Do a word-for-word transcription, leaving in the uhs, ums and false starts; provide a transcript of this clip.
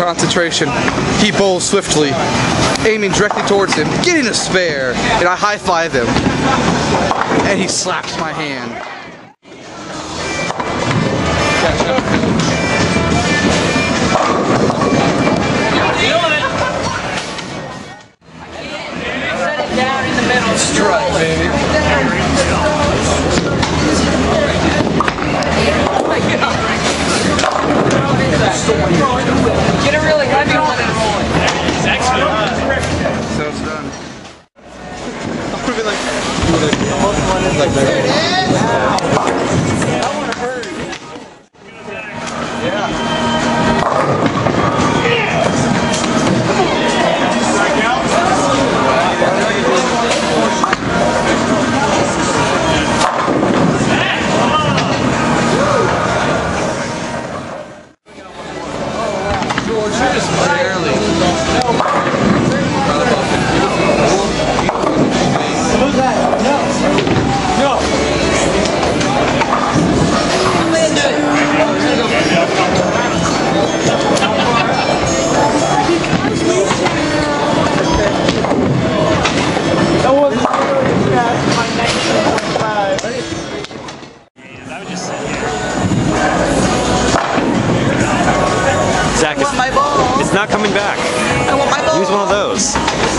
concentration. He bowls swiftly, aiming directly towards him, getting a spare, and I high-five him. And he slaps my hand. Catch up. Set it down in the middle. Strike, baby. Oh my god. Get a really heavy one and roll it. It's excellent. So it's done. I'm gonna be like, like that. That one hurt. Yeah. Zach, it's, it's not coming back. I want my ball. Use one of those.